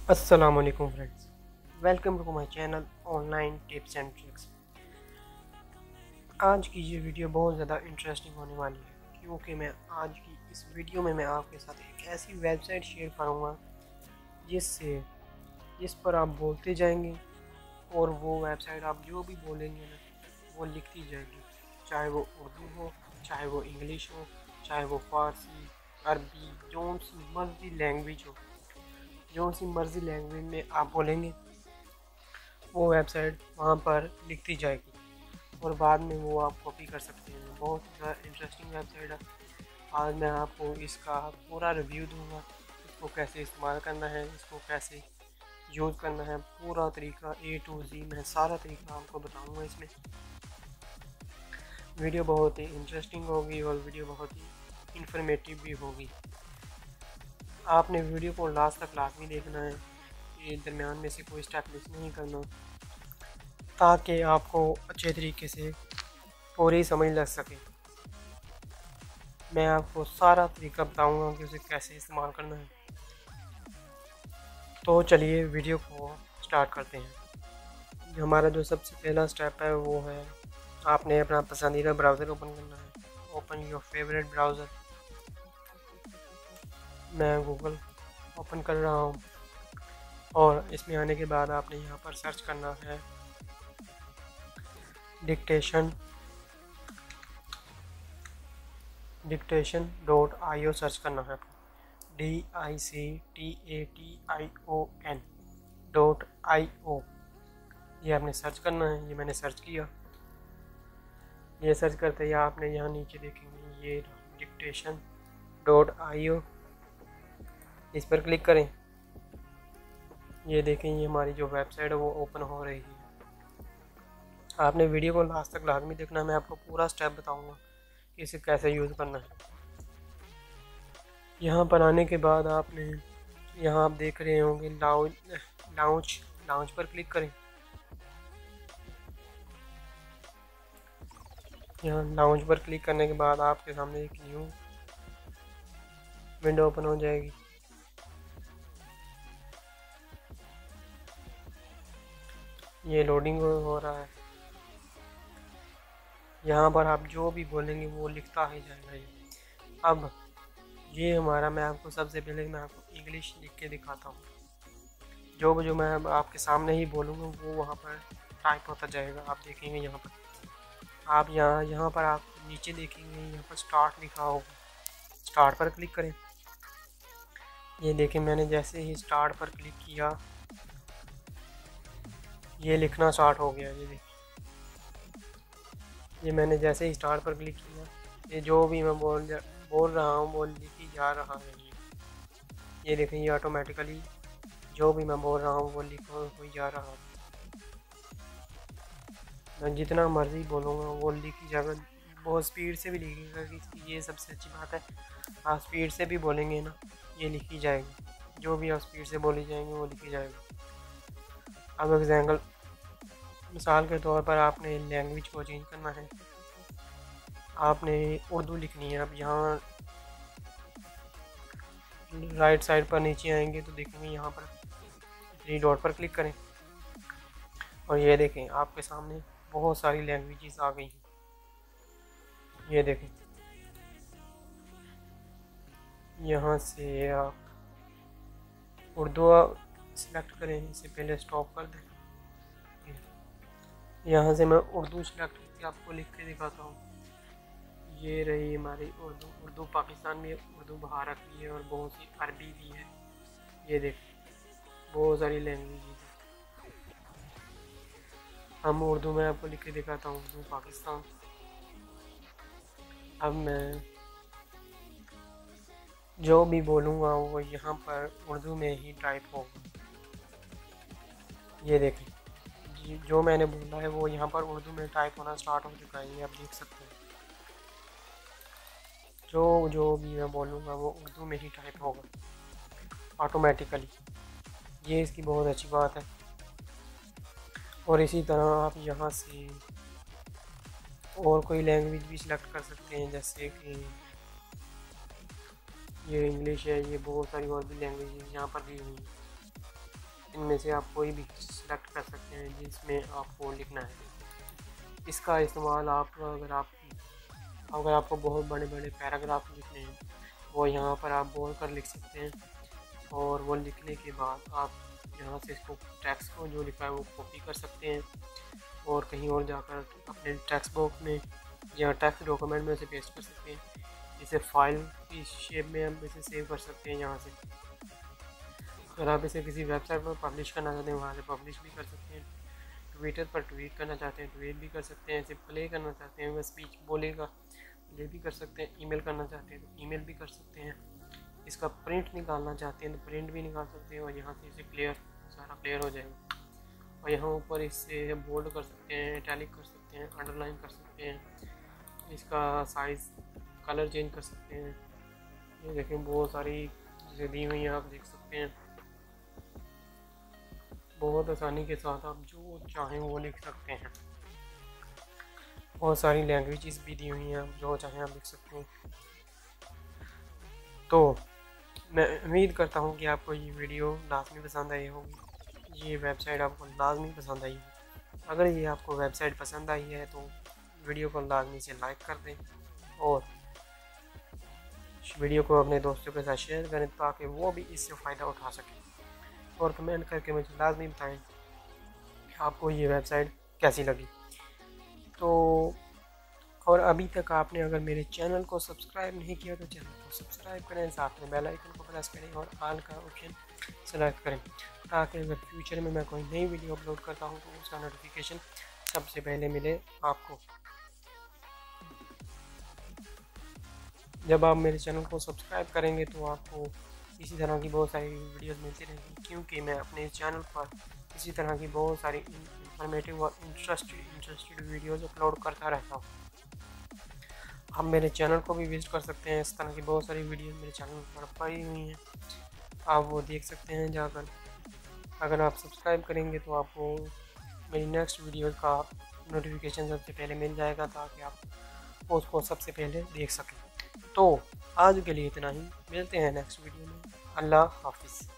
अस्सलामुअलैकुम friends, welcome to my channel online tips and tricks. आज की ये वीडियो बहुत ज़्यादा इंटरेस्टिंग होने वाली है क्योंकि मैं आज की इस वीडियो में मैं आपके साथ एक ऐसी वेबसाइट शेयर करूँगा जिस पर आप बोलते जाएंगे और वो वेबसाइट आप जो भी बोलेंगे ना वो लिखती जाएगी, चाहे वो उर्दू हो, चाहे वो इंग्लिश हो, चाहे वो फारसी, अरबी, जो सी मर्ज़ी लैंग्वेज में आप बोलेंगे वो वेबसाइट वहाँ पर लिखती जाएगी और बाद में वो आप कॉपी कर सकते हैं। बहुत ज़्यादा इंटरेस्टिंग वेबसाइट है। आज मैं आपको इसका पूरा रिव्यू दूंगा, इसको कैसे इस्तेमाल करना है, इसको कैसे यूज़ करना है, पूरा तरीका A to Z मैं सारा तरीका आपको बताऊंगा। इसमें वीडियो बहुत ही इंटरेस्टिंग होगी और वीडियो बहुत ही इंफॉर्मेटिव भी होगी। आपने वीडियो को लास्ट तक लाजमी देखना है, ये दरमियान में से कोई स्टेप मिस नहीं करना ताकि आपको अच्छे तरीके से पूरी समझ लग सके। मैं आपको सारा तरीका बताऊंगा कि उसे कैसे इस्तेमाल करना है। तो चलिए वीडियो को स्टार्ट करते हैं। हमारा जो सबसे पहला स्टेप है वो है आपने अपना पसंदीदा ब्राउज़र ओपन करना है। Open your favourite browser. मैं गूगल ओपन कर रहा हूँ और इसमें आने के बाद आपने यहाँ पर सर्च करना है डिक्टेशन.io सर्च करना है। DICTATION.io ये आपने सर्च करना है। ये मैंने सर्च किया। ये सर्च करते ही आपने यहाँ नीचे देखेंगे ये डिक्टेशन.io, इस पर क्लिक करें। ये देखें, ये हमारी जो वेबसाइट है वो ओपन हो रही है। आपने वीडियो को लास्ट तक लाजमी देखना है, मैं आपको पूरा स्टेप बताऊंगा कि इसे कैसे यूज़ करना है। यहाँ पर आने के बाद आपने यहाँ आप देख रहे होंगे लाउंज पर क्लिक करें। यहाँ लाउंज पर क्लिक करने के बाद आपके सामने एक न्यू विंडो ओपन हो जाएगी। ये लोडिंग हो रहा है। यहाँ पर आप जो भी बोलेंगे वो लिखता ही जाएगा। ये अब ये हमारा, मैं आपको सबसे पहले मैं आपको इंग्लिश लिख के दिखाता हूँ। जो मैं आपके सामने ही बोलूँगा वो वहाँ पर टाइप होता जाएगा। आप देखेंगे यहाँ पर, आप यहाँ पर आप नीचे देखेंगे यहाँ पर स्टार्ट लिखा होगा। स्टार्ट पर क्लिक करें। ये देखें, मैंने जैसे ही स्टार्ट पर क्लिक किया ये लिखना स्टार्ट हो गया। ये देखिए, ये मैंने जैसे ही स्टार्ट पर क्लिक किया ये जो भी मैं बोल रहा हूँ वो लिखी जा रहा है। ये देखें, ये ऑटोमेटिकली जो भी मैं बोल रहा हूँ वो लिखा हो जा रहा है। मैं जितना मर्ज़ी बोलूँगा वो लिखी जाएगा। बहुत स्पीड से भी लिखेगा, ये सबसे अच्छी बात है। आप स्पीड से भी बोलेंगे ना ये लिखी जाएगी। जो भी आप स्पीड से बोली जाएंगे वो लिखी जाएगा। अब एग्जाम्पल मिसाल के तौर पर आपने लैंग्वेज को चेंज करना है, आपने उर्दू लिखनी है। अब यहाँ राइट साइड पर नीचे आएंगे तो देखेंगे यहाँ पर 3 डॉट पर क्लिक करें और ये देखें आपके सामने बहुत सारी लैंग्वेजेस आ गई हैं। ये देखें, यहाँ से आप उर्दू सिलेक्ट करें। इससे पहले स्टॉप कर दें। यहाँ से मैं उर्दू सिलेक्ट करके आपको लिख के दिखाता हूँ। ये रही हमारी उर्दू। उर्दू पाकिस्तान में, उर्दू भारत भी है और बहुत सी अरबी भी है। ये देख, बहुत सारी लैंग्वेज है। हम उर्दू में आपको लिख के दिखाता हूँ, उर्दू पाकिस्तान। अब मैं जो भी बोलूँगा वो यहाँ पर उर्दू में ही टाइप होगा। ये देखें, जो मैंने बोला है वो यहाँ पर उर्दू में टाइप होना स्टार्ट हो चुका है। ये आप देख सकते हैं, जो भी मैं बोलूँगा वो उर्दू में ही टाइप होगा ऑटोमेटिकली। ये इसकी बहुत अच्छी बात है। और इसी तरह आप यहाँ से और कोई लैंग्वेज भी सिलेक्ट कर सकते हैं, जैसे कि ये इंग्लिश है। ये बहुत सारी और भी लैंग्वेज यहाँ पर दी हुई है। इनमें से आप कोई भी सिलेक्ट कर सकते हैं जिसमें आपको लिखना है। इसका इस्तेमाल आप अगर आपको बहुत बड़े बड़े पैराग्राफ लिखने हैं वो यहाँ पर आप बोल कर लिख सकते हैं, और वो लिखने के बाद आप यहाँ से इसको टेक्स्ट को जो लिखा है वो कॉपी कर सकते हैं और कहीं और जाकर अपने टेक्स्ट बॉक्स में या टेक्स्ट डॉक्यूमेंट में उसे पेस्ट कर सकते हैं। इसे फाइल की शेप में हम इसे सेव कर सकते हैं यहाँ से। अगर आप इसे किसी वेबसाइट पर पब्लिश करना चाहते हैं वहाँ से पब्लिश भी कर सकते हैं। ट्विटर पर ट्वीट करना चाहते हैं ट्वीट भी कर सकते हैं। इसे प्ले करना चाहते हैं वह स्पीच बोलेगा प्ले भी कर सकते हैं। ईमेल करना चाहते हैं तो ईमेल भी कर सकते हैं। इसका प्रिंट निकालना चाहते हैं तो प्रिंट भी निकाल सकते हैं और यहाँ से इसे सारा क्लियर हो जाएगा। और यहाँ ऊपर इसे बोल्ड कर सकते हैं, इटैलिक कर सकते हैं, अंडरलाइन कर सकते हैं। इसका साइज़ कलर चेंज कर सकते हैं। ये देखें बहुत सारी चीज़ें दी हुई हैं, आप देख सकते हैं। बहुत आसानी के साथ आप जो चाहें वो लिख सकते हैं। बहुत सारी लैंग्वेजेस भी दी हुई हैं, आप जो चाहें आप लिख सकते हैं। तो मैं उम्मीद करता हूँ कि आपको ये वीडियो लाजमी पसंद आई होगी, ये वेबसाइट आपको लाजमी पसंद आई होगी। अगर ये आपको वेबसाइट पसंद आई है तो वीडियो को लाजमी से लाइक कर दें और वीडियो को अपने दोस्तों के साथ शेयर करें ताकि वो भी इससे फ़ायदा उठा सकें। और कमेंट करके मुझे लाजमी बताएं कि आपको ये वेबसाइट कैसी लगी। तो और अभी तक आपने अगर मेरे चैनल को सब्सक्राइब नहीं किया तो चैनल को सब्सक्राइब करें, साथ में बेल आइकन को प्रेस करें और ऑल का ऑप्शन सेलेक्ट करें ताकि अगर फ्यूचर में मैं कोई नई वीडियो अपलोड करता हूँ तो उसका नोटिफिकेशन सबसे पहले मिले आपको। जब आप मेरे चैनल को सब्सक्राइब करेंगे तो आपको इसी तरह की बहुत सारी वीडियोस मिलती रहेंगी, क्योंकि मैं अपने चैनल पर इसी तरह की बहुत सारी इंफॉर्मेटिव और इंटरेस्टेड वीडियोस अपलोड करता रहता हूँ। आप मेरे चैनल को भी विजिट कर सकते हैं, इस तरह की बहुत सारी वीडियोस मेरे चैनल पर पड़ी हुई हैं, आप वो देख सकते हैं जाकर। अगर आप सब्सक्राइब करेंगे तो आपको मेरी नेक्स्ट वीडियो का नोटिफिकेशन सबसे पहले मिल जाएगा ताकि आप उसको सबसे पहले देख सकें। तो आज के लिए इतना ही, मिलते हैं नेक्स्ट वीडियो में। अल्लाह हाफिज़।